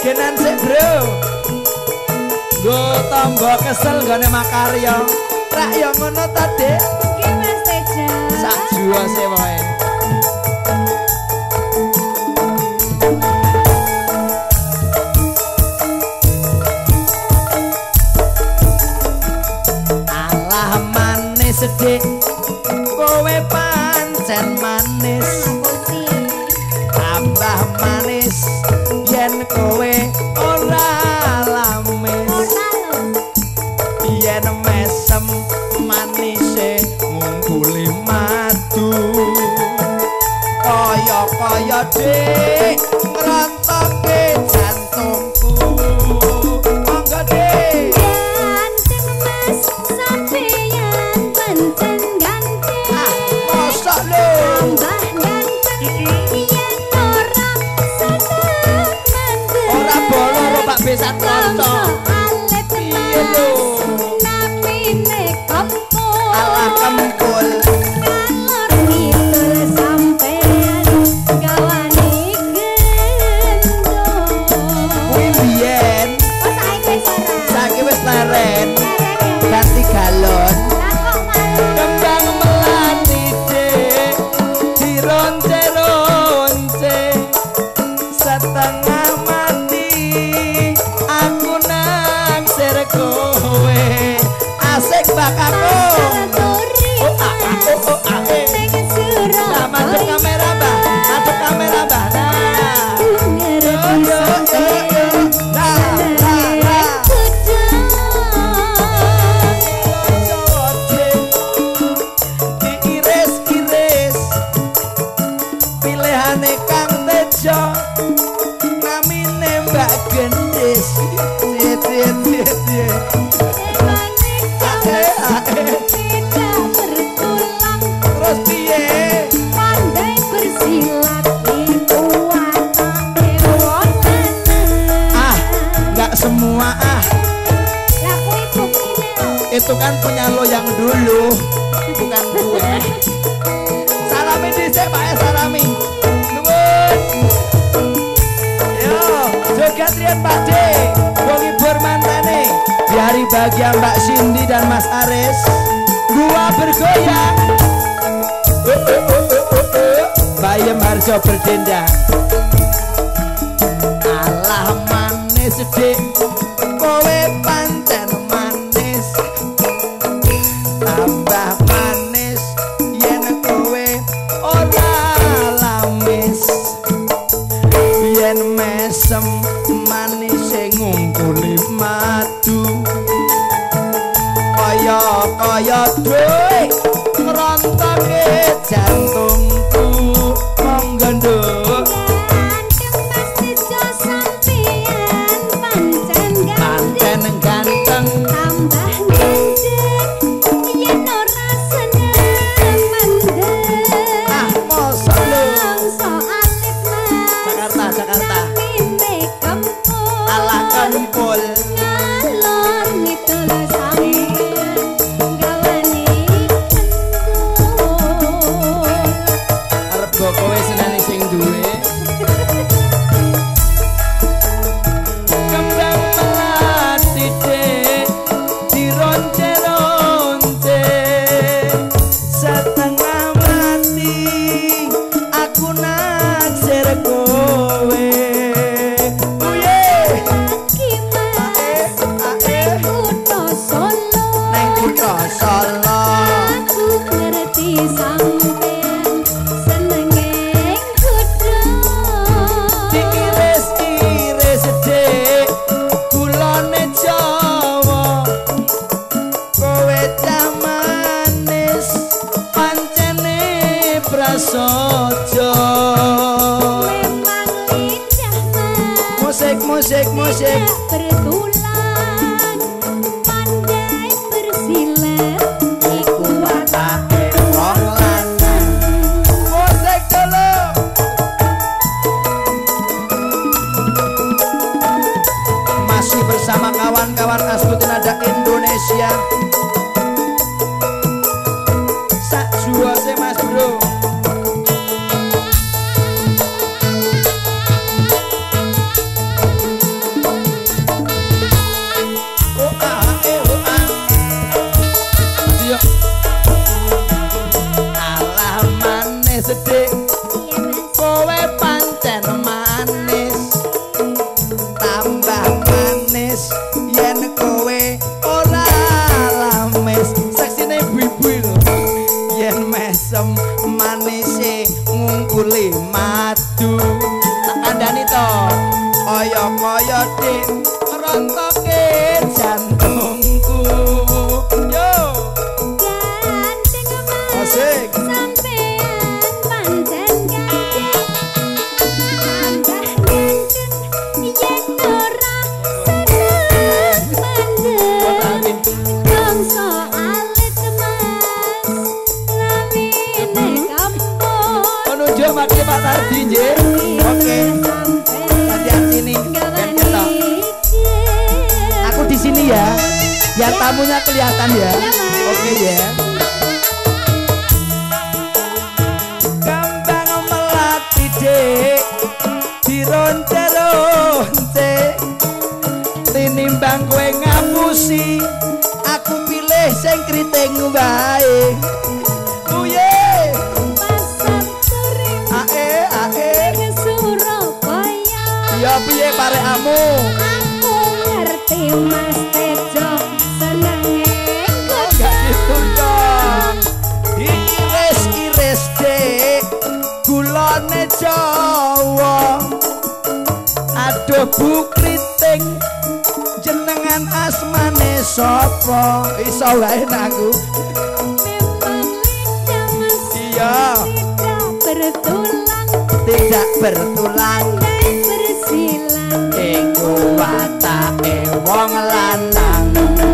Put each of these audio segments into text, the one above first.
genan sik bro nggo tamba kesel gone makarya rak ya ngono ta Dik nggih Mas Teja sak juwase wae alah manis Dik kowe pancen manis tambah manis yen kowe ora lamis yen mesem manise ngungkuli madu kaya Dik ngrontoke jantungku monggo Dik ganteng Mas sampeyan pancen ganteng mosok lho tambah ganteng yen ora seneng mendem ora bolong Pak Besat kanca piye lho napine kempul alah kempul ngalor ngidul sampeyan gawane gendong kuwi biyen oh saiki saiki wis ora wis leren ganti galon kok malah kembang melati Dik dironce-ronce setengah mati aku naksir kowe asik bakako nah madep kamera Mbah madep kamera Mbah diiris-iris pilihane Kang Tejo namine Mbak Gendis terus piye pandai bersilat itu watake wong lanang ah nggak semua ah lah kuwi buktine lho itu kan punya lo yang dulu bukan gue salami dhisik Pak salami nuwun yo joget riyen Pak D wong ngibur mantane di hari bahagia Mbak Cindy dan Mas Aris gua bergoyang Bayem Harjo berdendang alah manis Dik kowe pancen manis tambah manis yen kowe ora lamis yen mesem manise ngungkuli madu kaya Dik ngrontoke jantungku monggo Nduk ganteng Mas Tejo sampeyan pancen pancen ganteng tambah gendeng yen ora seneng mendem ah mosok lho bangsa alit Mas Jakarta napine kempul alah kempul ngalor ngidul sampeyan gawane gendong arep go kowe senane sing duwe kembang melati Dik dironce-ronce setengah mati aku naksir kowe uye Mas kutha Solo neng kutha Solo aku ngerti sampeyan senenge godhong diiris-iris Dik kulone Jawa kowe cah manis pancene prasaja memang lidah Mas musik bertulang pandai bersilat iku watake wong lanang musik dulu masih bersama kawan-kawan Asbutin Nada Indonesia sak juwase Mas Bro asem manise ngungkuli madu tak kandhani to kaya-kaya dik rontoke jantungku yo ganteng mas asik sampean pancen ganteng tambah ganteng yen ora seneng mandeng bangsa alit mas lamine kampung penunjuk makli Pak Tardi nggih oke hati-hati sini ben ketok aku di sini ya biar tamunya kelihatan ya oke ya kembang melati dek dironce-ronce tinimbang kowe ngapusi aku pilih sing kriting wae uye ae Surabaya ya piye parekmu aku ngerti Mas Tejo senenge gak gitu dong iris-iris dek gulane Jawa aduh bu kriting jenengan asmane sapa iso wae aku memang lidah Mas iya tidak bertulang tidak bertulang pandai bersilang iku watake wong lanang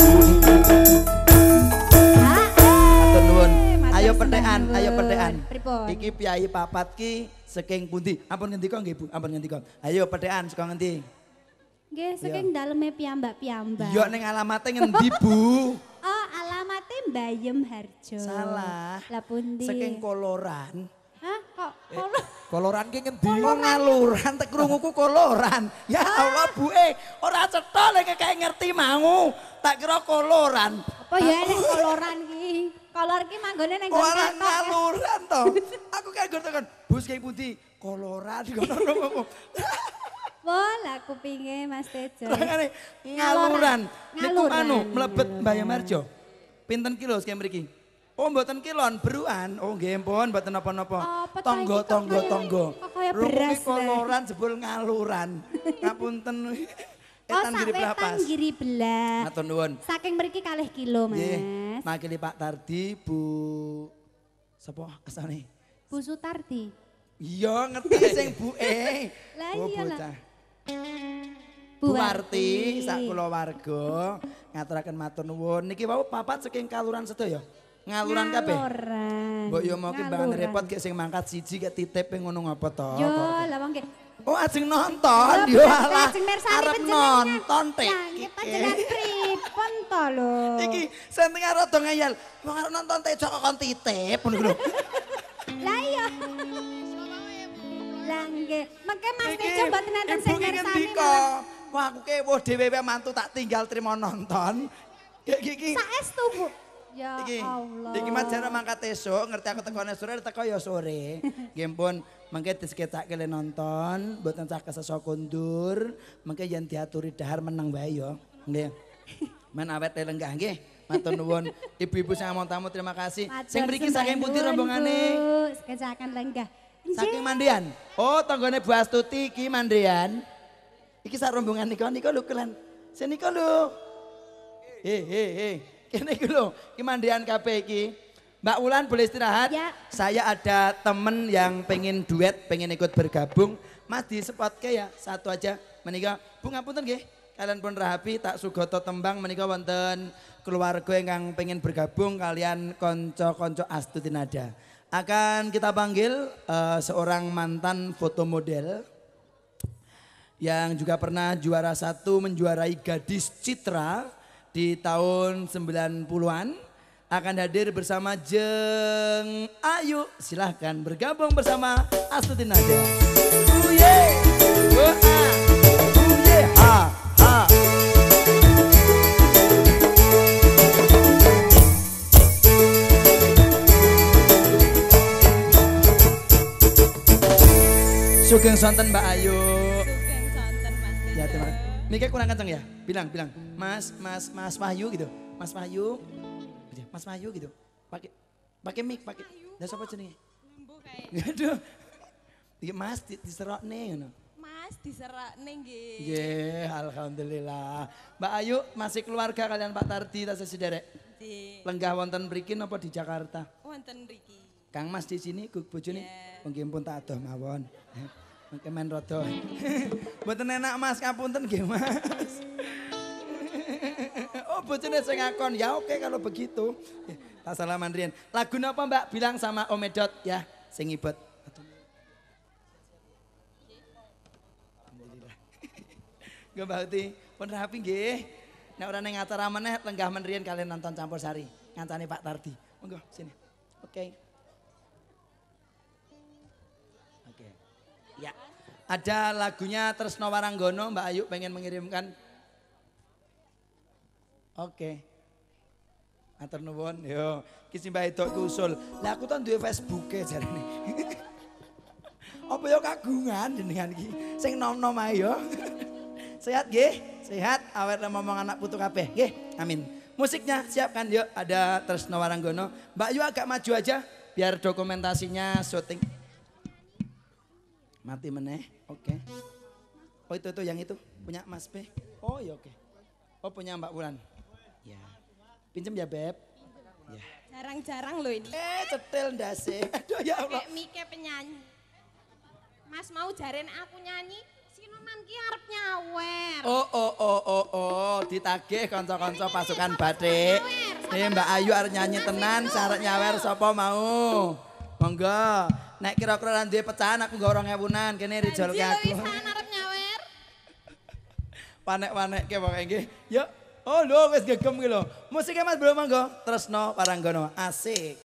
Matur nuwun ayo petekan iki piyai papat ki saking pundi ampun ngendika nggih Bu ampun ngendika ayo petekan saka ngendi nggih saking daleme piyambak-piyambak ya ning alamate ngendi Bu oh alamate Mbayem Harjo salah lah pundi saking Koloran hah kok Koloran ki ngendi? Oh ngaluran tek krunguku koloran. Ya Allah Bu ora cetha lek kayak ngerti mau. Tak kira koloran. apa ya nek koloran ki kolor ki manggone ning Ora ngaluran to. Aku kayak ngono Bus kayak pundi? Koloran ngono. Wala kupinge Mas Tejo. Ngaluran. Niku anu Ngaluran. mlebet Mbayem Harjo. Pinten kilo sing mriki? Oh mboten kilon, beruan. Oh nggih ampun mboten napa-napa. Apa ta iki kok Tonggo. kok kaya Lho, beras, kuwi koloran jebul ngaluran. Ngapunten. Etan sak giri wetan belapas. giri belas. Matur nuwun. Saking mriki 2 kilo Mas. Nggih, makili Pak Tardi, Bu sapa asane? Bu Sutardi. Iya ngerti sing Bu Lah Oh iya lah. bocah. Bu Warti sak kulawarga ngaturaken matur nuwun. Niki wau papat saking kaluran sedaya. Ngaluran kabeh. Ngaluran. Mbok yo mau ki bangan Ngaluran. repot gek sing mangkat siji gek titip ngono ngapa to? Yo lah wong ki. Oh ajeng nonton Yo, yo bener, alah. ajeng mirsani Arep panjenengan. nonton tek. Ya, nggih panjenengan pripun to lho. Iki senting rada ngeyel. Wong arep nonton Tejo kok kon titip ngono lho. Lah iya. Lah nggih, mengke Mas Iki, Tejo mboten nenten sing ibu ki mirsani ngendika, malah. wah aku kewoh dhewe mantu tak tinggal trimo nonton. Iki Saestu Bu. Ya iki Allah. iki mas jare mangkat esuk ngerti aku tekone sore teko ya sore. Nggih pun mengke disketake le nonton, mboten cah kesesa kondur, mengke yen diaturi dahar meneng wae ya. Nggih. Men awet lenggah nggih. Matur nuwun ibu-ibu sing amon tamu terima kasih. Sing mriki saking pundi rombongane? Sekecakan lenggah. Saking Mandian. Oh, tanggane Bu Astuti iki Mandian. Iki sak rombongan nika lho kelen. Sini nika lho. Kene iki lho, iki Mandian kabeh iki. Mbak Wulan boleh istirahat? Ya. Saya ada temen yang pengen duet, pengen ikut bergabung. Mas di spotke ya, satu aja. Menika, Bu ngapunten nggih. Kalian pun rahapi tak sugoto tembang menika wonten keluarga yang pengen bergabung kalian konco-konco Astuti Nada. Akan kita panggil seorang mantan foto model yang juga pernah juara 1 menjuarai Gadis Citra di tahun 90-an. Akan hadir bersama Jeng Ayu. Silahkan bergabung bersama Astuti Nada. Uye, uye, ha, ha. Sugeng sonten Mbak Ayu. Sugeng sonten Mas. Ya terima kasih. Miknya kurang kenceng ya? Bilang. Mas Wahyu gitu. Mas Wahyu. Mas Wahyu gitu. Pakai mic, pakai. Lah sapa jenenge? Lembu kae. Aduh. Iki Mas diserokne ngono. Mas diserakne nggih. Nggih, alhamdulillah. Mbak Ayu masih keluarga kalian Pak Tardi tasih sederek. Nggih. Lenggah wonten mriki napa di Jakarta? Wonten mriki. Kang Mas di sini bojone Yeah. nggih pun tak adoh mawon. Mengke men rada. Mboten enak Mas, ngapunten nggih Mas. Oh bojone sing ngakon. Ya oke kalau begitu. Tak salaman riyen. Lagu napa Mbak bilang sama Om Edot ya sing ibet. Alhamdulillah. Nggih Mbak Uti, pun rapi nggih. Nek ora ning acara meneh lenggah men riyen kalian nonton Campur Sari. Ngancane Pak Tardi. Monggo sini. Oke. Oke. Ya. Ada lagunya Tresno Waranggono, Mbak Ayu pengen mengirimkan. Oke. Atur nuwun, yo. Ki si Mbak Edok usul. Lah aku tuh duwe Facebook-e jarene. Apa yo kagungan jenengan iki? Sing nom-nom ae yo. Sehat nggih? Sehat awet ngomong anak putu kabeh nggih. Amin. Musiknya siapkan yuk, ada Tresno Waranggono. Mbak Yu agak maju aja biar dokumentasinya syuting. Mati meneh, oke. Oh itu yang itu punya Mas B. Oh iya oke. Oh punya Mbak Wulan. Ya. Pinjem ya Beb. Ya. Jarang-jarang loh ini. Cetil ndase. Aduh ya Allah. Kayak Mike penyanyi. Mas mau jaren aku nyanyi, Sinoman ki arep nyawer. Oh, ditagih kanca-kanca pasukan batik. Nih Mbak Ayu arep nyanyi tenan, sarek nyawer sapa mau. Monggo. Nek kira-kira duwe pecahan aku nggo 2000-an kene rijolke aku. Wisan arep nyawer. Panek-panekke pokoke nggih. Yuk. Oh lho wis gegem ki lho. Musiknya Mas Bro monggo. Tresno Waranggono. Asik.